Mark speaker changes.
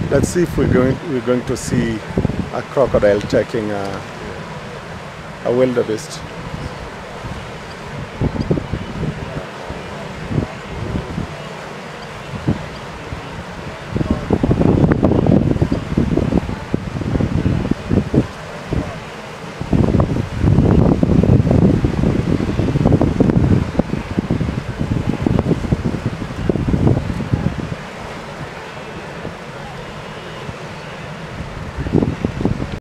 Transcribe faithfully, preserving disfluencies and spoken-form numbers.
Speaker 1: let's see if we're going we're going to see a crocodile taking a, a wildebeest.